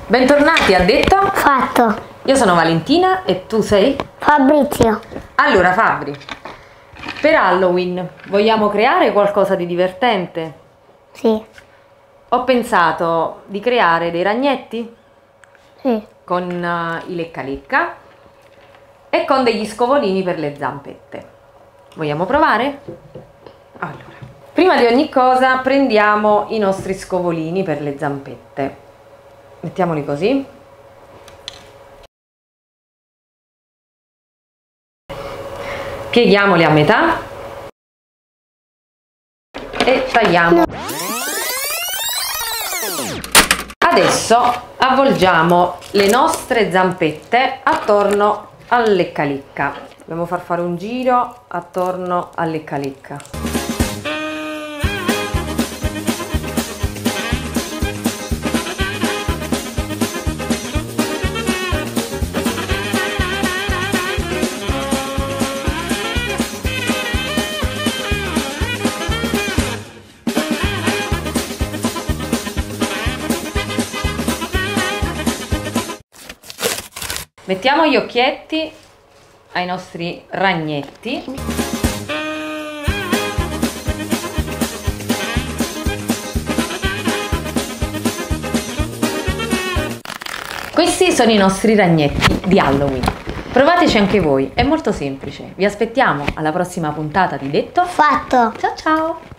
Bentornati a Detto Fatto. Io sono Valentina e tu sei? Fabrizio. Allora Fabri, per Halloween vogliamo creare qualcosa di divertente? Sì. Ho pensato di creare dei ragnetti Sì. con i lecca lecca e con degli scovolini per le zampette. Vogliamo provare? Allora, prima di ogni cosa prendiamo i nostri scovolini per le zampette. Mettiamoli così. Pieghiamoli a metà e tagliamo. Adesso avvolgiamo le nostre zampette attorno al lecca lecca. Dobbiamo far fare un giro attorno al lecca lecca. Mettiamo gli occhietti ai nostri ragnetti. Questi sono i nostri ragnetti di Halloween. Provateci anche voi, è molto semplice. Vi aspettiamo alla prossima puntata di Detto Fatto. Ciao ciao!